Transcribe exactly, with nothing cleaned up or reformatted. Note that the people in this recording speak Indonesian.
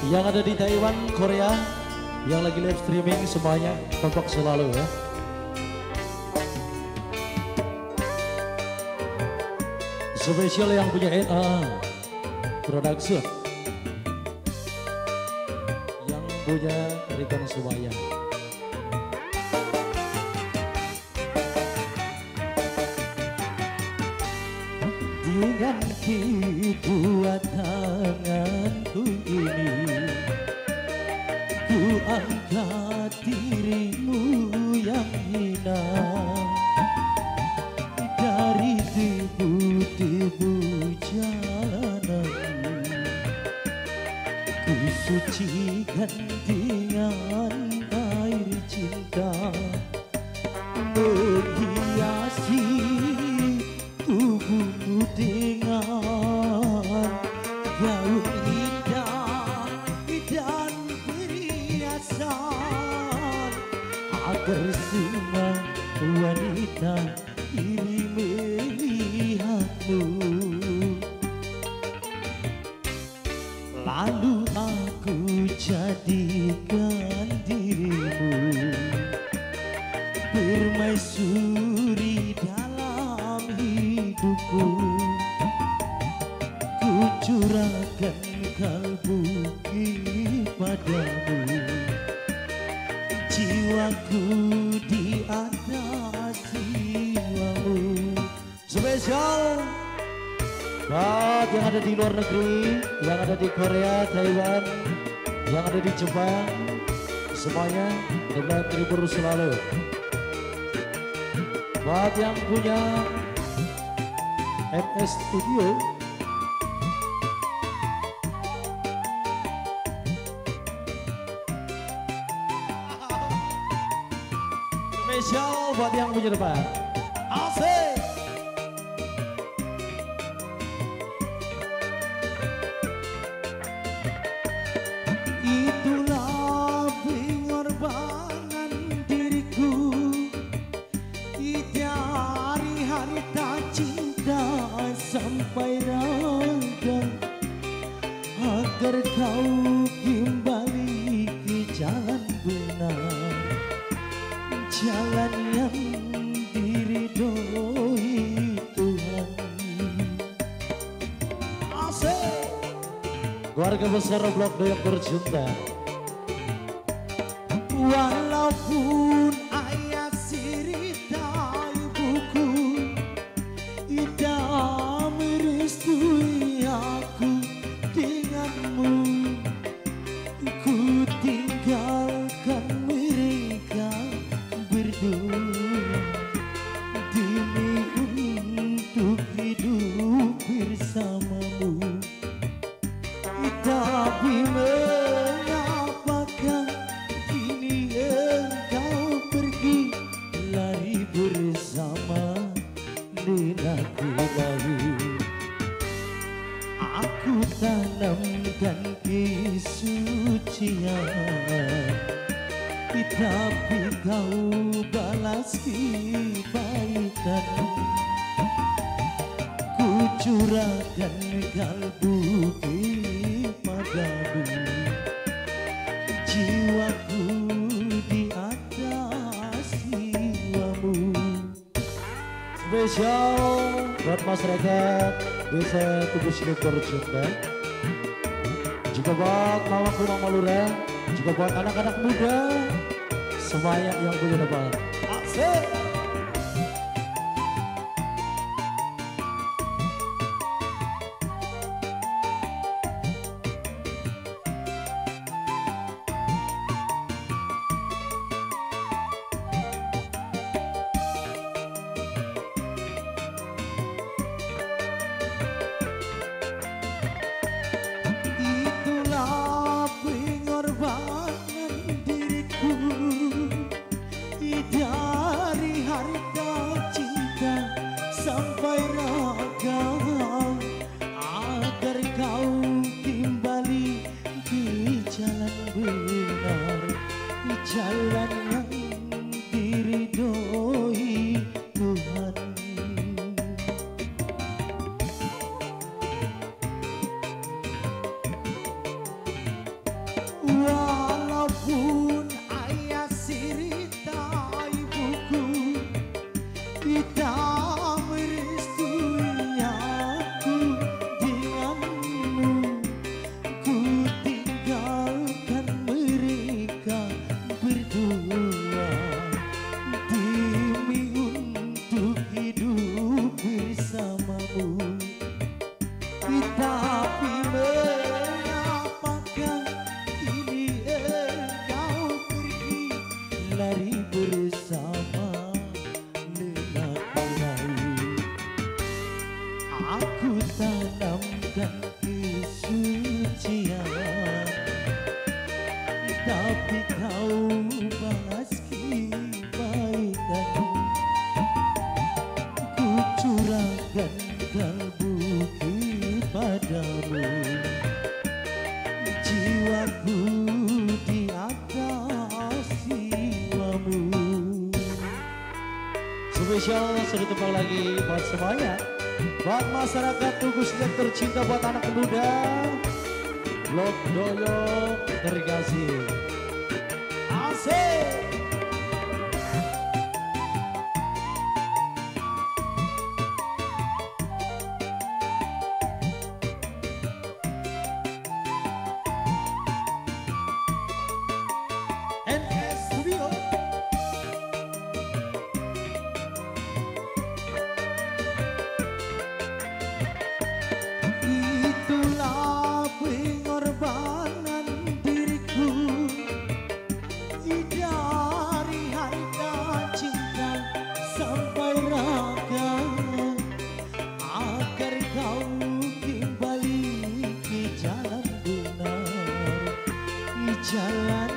Yang ada di Taiwan, Korea, yang lagi live streaming semuanya kompak selalu ya. Spesial yang punya N A Production, yang punya Riton Subaya. Dengan kedua tanganku ini, ku angkat dirimu yang hina dari debu-debu jalanan. Ku sucikan dengan air cinta, menghiasi tubuhmu dengan gaun indah dan perhiasan, agar semua wanita iri melihatmu. Lalu aku jadikan dirimu permaisuri dalam hidupku. Ku curahkan kalbu padamu, jiwaku di atas jiwamu. Spesial buat yang ada di luar negeri, yang ada di Korea, Taiwan, yang ada di Jepang, semuanya dengan terhibur selalu. Buat yang punya M S Studio, spesial buat yang punya depan. Asik. Itulah pengorbanan diriku dari harta cinta sampai raga, agar kau kembali ke jalan benar, jalan yang diridhoi Tuhan. Asik. Keluarga besar Blok Doyok bercinta. Walaupun ayah cerita ibuku tidak merestui aku denganmu, ku tinggalkan mereka berdua demi untuk hidup bersamamu. Tapi mengapakah kini engkau pergi, lari bersama nenekku lahir. Aku tanamkan kesucian, tapi kau balas kebaikan. Ku curahkan kalbu padamu, jiwaku di atas jiwamu. Spesial buat masyarakat desa Tugu Silik bercinta, juga buat mamaku mama lurah, juga buat anak-anak muda semuanya yang punya depan. Asik. Itulah pengorbanan diriku dari harta cinta sampai raga, agar kau kembali ke jalan benar, jalan yang diridhoi Tuhan. tapi kau balas kebaikan. Ku curahkan kalbu padamu, jiwaku di atas jiwamu. Spesial satu tembang lagi buat semuanya, buat masyarakat Tugus yang tercinta, buat anak muda Blok Doyo terkasih. Asik. Jalan